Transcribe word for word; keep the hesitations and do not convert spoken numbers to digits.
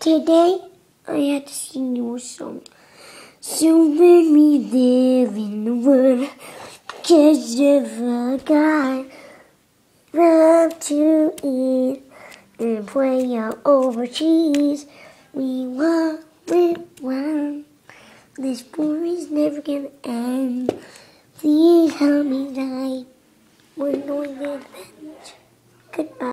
Today, I had to sing you a song. So when we live in the world, just of a guy, love to eat and play out over cheese. We want it one. This war is never gonna end. Please help me die. We're going to end. Goodbye.